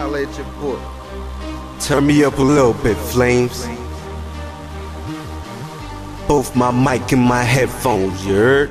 holla at your boy. Turn me up a little bit, Flames. Both my mic and my headphones, you heard?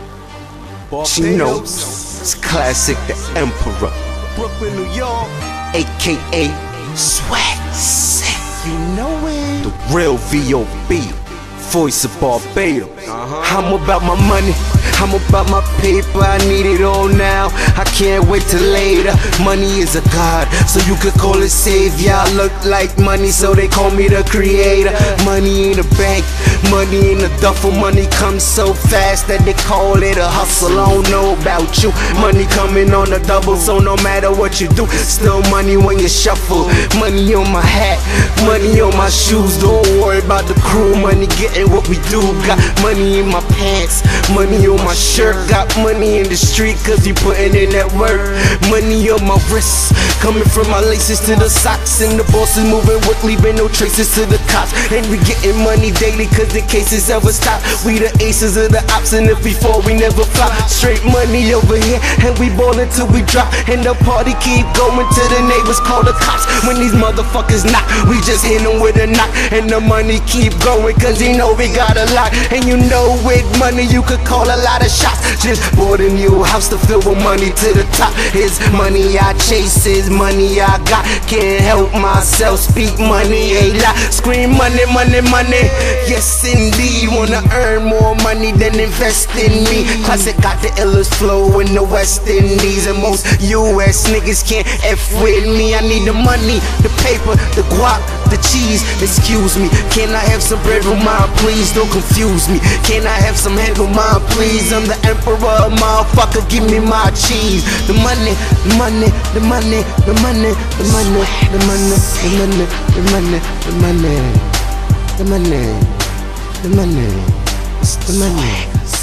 She knows it's classic, the Emperor, Brooklyn, New York. AKA Swag Sick. You know it. The real VOB, voice of Barbados. I'm about my money, I'm about my paper, I need it all now, I can't wait till later. Money is a god, so you could call it savior. I look like money, so they call me the creator. Money in the bank, money in the duffel. Money comes so fast that they call it a hustle. I don't know about you, money coming on the double, so no matter what you do, still money when you shuffle. Money on my hat, money on my shoes, don't worry about the crew. Money getting what we do, got money in my pants, money on my shirt, got money in the street cause you putting in that work. Money on my wrists, coming from my laces to the socks, and the boss is moving with, leaving no traces to the cops. And we getting money daily cause the cases ever stop. We the aces of the ops, and if we fall we never flop. Straight money over here, and we ballin' till we drop. And the party keep going till the neighbors call the cops. When these motherfuckers knock, we just hit them with a knock. And the money keep going cause you know we got a lot. And you know with money you could call a lot of shots. Just bought a new house to fill with money to the top. It's money I chase, it's money I got. Can't help myself, speak money a lot. Scream money, money, money. Yes indeed, wanna earn more money than invest in me. Classic got the illest flow in the West Indies, and most US niggas can't F with me. I need the money, the paper, the guap, the cheese. Excuse me, can I have some bread with mine, please? Don't confuse me. Can I have some head with mine, please? I'm the emperor, motherfucker, give me my cheese. The money, the money, the money, the money, the money, the money, the money, the money, the money, the money, the money, the money.